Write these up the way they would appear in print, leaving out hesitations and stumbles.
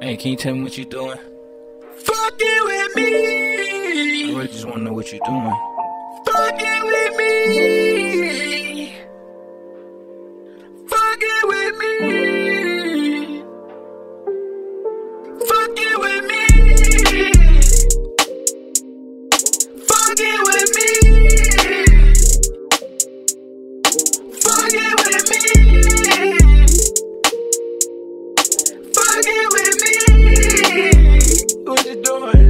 Hey, can you tell me what you doing? Fucking with me. I really just wanna know what you doing. Fucking with me. Fucking with me. Fucking with me. Fucking with me. Fucking with me. Fucking with me. What you doing?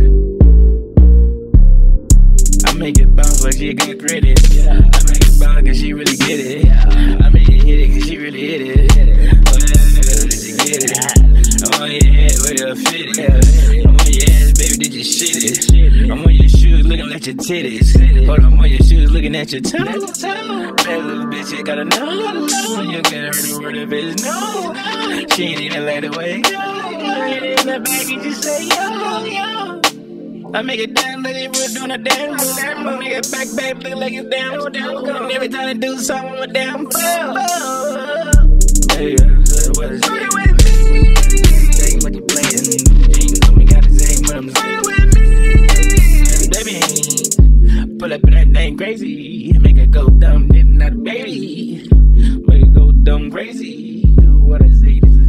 I make it bounce like she got credit. I make it bounce cause she really get it. I make it hit it cause she really hit it. Oh yeah, did you get it? I'm on your head, where you fit it? I'm on your ass, baby, did you shit it? I'm on your shoes, looking at your titties. Hold on, I'm on your shoes, looking at your toes. That little bitch, you gotta know. You can't hurt the word of bitch, no. She ain't even let it way go. In the back, you just say, yo, yo. I make it down, let it rip doing a damn move. I make it back, look like it's down. And every time I do something, I'm a damn fool. Hey, what is it? With me. Saying what you playing. You ain't know me, gotta say what I'm saying. With me. Baby, pull up in that thing crazy. Make it go dumb, didn't not baby. Make it go dumb crazy. Do what I say, this is